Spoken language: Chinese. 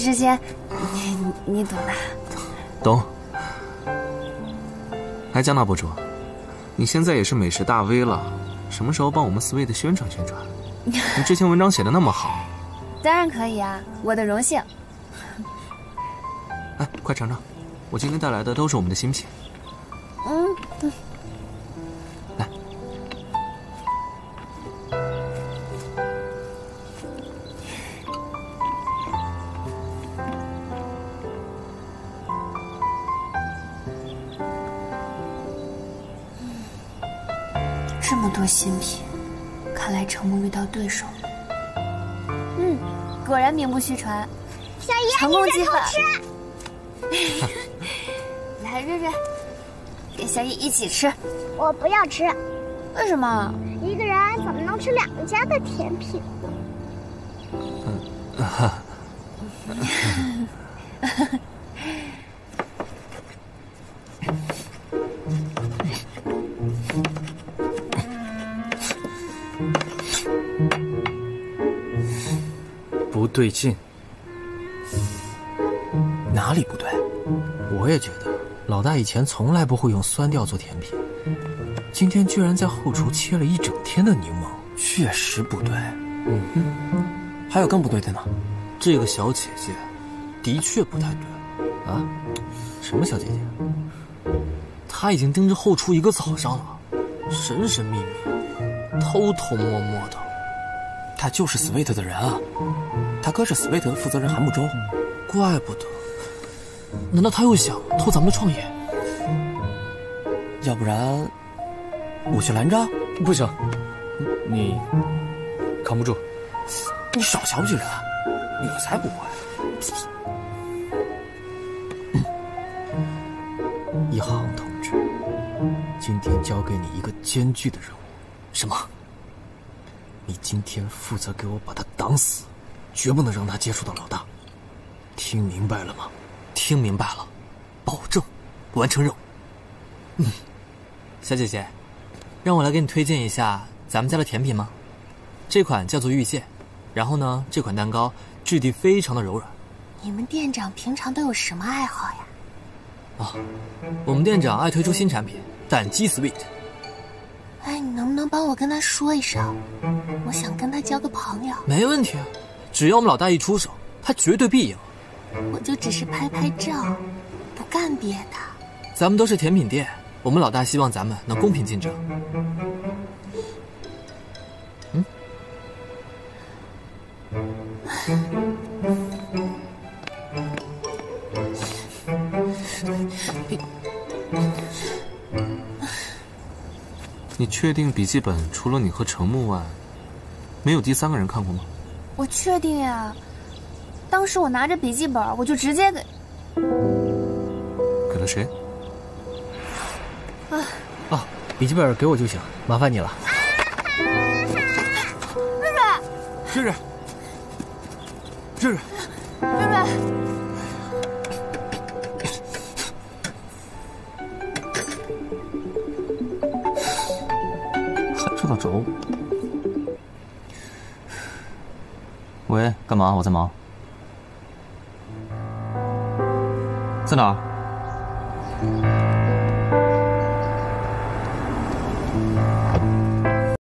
之间，你懂的。 懂。哎，加纳博主，你现在也是美食大 V 了，什么时候帮我们 Sweet 宣传宣传？你之前文章写的那么好。 当然可以啊，我的荣幸。 哎，快尝尝，我今天带来的都是我们的新品。来。 这么多新品，看来程木遇到对手了。果然名不虚传。 小姨， 成功计划。 吃。 来，瑞瑞，跟小野一起吃。 我不要吃。 为什么？ 一个人怎么能吃2家的甜品呢？ 不对劲， 哪里不对？我也觉得老大以前从来不会用酸调做甜品，今天居然在后厨切了一整天的柠檬， 确实不对。还有更不对的呢。 这个小姐姐的确不太对啊。什么小姐姐？她已经盯着后厨1个早上了，神神秘秘，偷偷摸摸的。 他就是 Sweet 的人啊，他哥是 Sweet 的负责人韩木舟。 怪不得，难道他又想偷咱们的创业？ 要不然我去拦着？ 不行，你扛不住。 你少瞧不起人啊！我才不会。 一航同志，今天交给你一个艰巨的任务。什么？你今天负责给我把他挡死，绝不能让他接触到老大。听明白了吗？听明白了，保证完成任务。 小姐姐，让我来给你推荐一下咱们家的甜品吗？这款叫做玉蟹，然后呢，这款蛋糕质地非常的柔软。 你们店长平常都有什么爱好呀？ 我们店长爱推出新产品蛋鸡 Sweet。 哎，你能不能帮我跟他说一声？我想跟他交个朋友。 没问题啊，只要我们老大一出手，他绝对必赢。 我就只是拍拍照，不干别的。 咱们都是甜品店，我们老大希望咱们能公平竞争。 你确定笔记本除了你和程木外，没有第3个人看过吗？ 我确定呀，当时我拿着笔记本，我就直接给了谁？ 笔记本给我就行，麻烦你了。 瑞瑞，瑞瑞， 瑞瑞。 这个轴。喂，干嘛？我在忙。在哪儿？